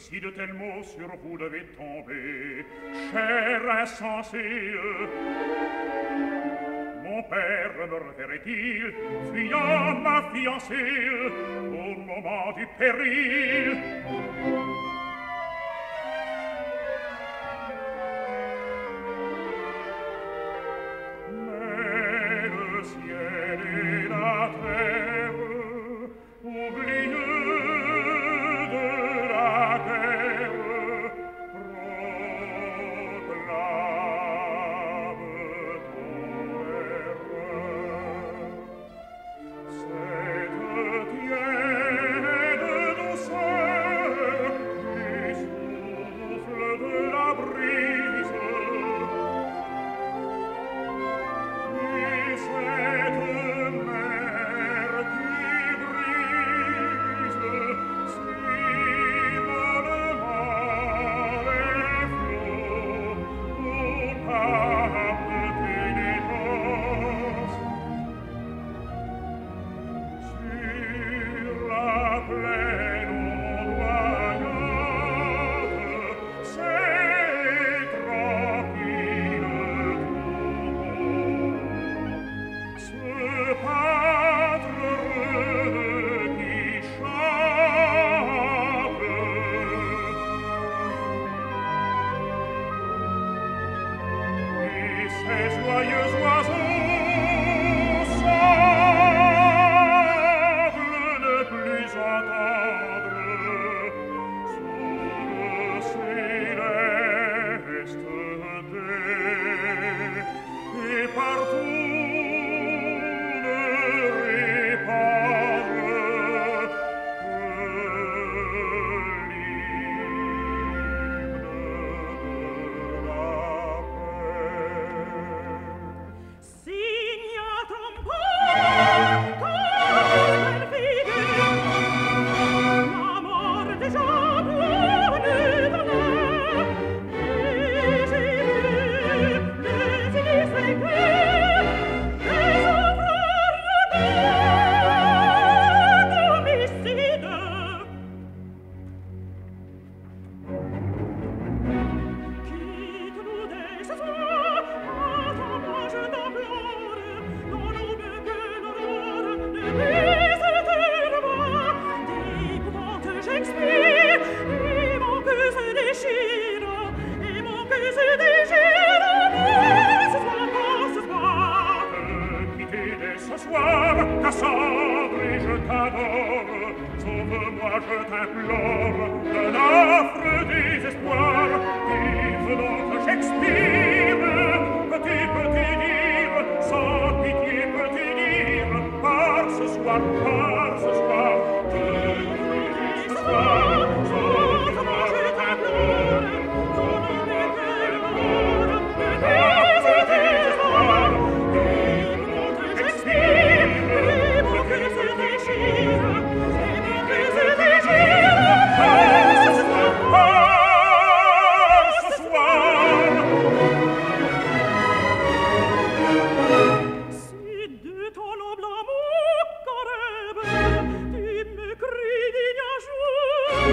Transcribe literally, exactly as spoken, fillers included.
si de tels mots sur vous devaient tomber, cher insensé, mon père me reverrait-il, fuyant ma fiancée, au moment du péril? Mais le ciel et la terre, oublieux de la guerre, proclament ton erreur. Cette tiède douceur du souffle de la brise, et cette mer qui brise si mollement les flots au pape pénétrance. Sur la plaine ondoyante, c'est tranquille troupeau. Ce pâtre heureux qui chante, et ces joyeux oiseaux semblent ne plus entendre sous le céleste dais, et partout ne répandre que l'hymne de la paix. Signatum portam fide, la mort déjà planée dans l'air, et j'ai vu les illustres cœurs, les ouvrages d'homicide. Quitte-nous dès ce soir, attends-moi, je t'implore, dans l'aube que l'aurore ne brise tellement, d'épouvante j'expire, et mon cœur se déchire, et mon cœur se déchire, mais ce soir, oh, ce soir. Quitter dès ce soir, Cassandre, et je t'adore. Sauve-moi, je t'implore, d'un affreux désespoir. Vive donc Shakespeare, petit, petit dire, sans pitié, petit dire, par ce soir, par ce soir, quitter ce soir, sauve-moi, je t'implore, dans l'aube que l'aurore ne brise désespoir. Vive donc Shakespeare, Et mon cœur se déchire, et mon cœur se déchire, par ce soir, par ce soir. si de ton noble amour, Corrèbe, tu me cries digne un jour,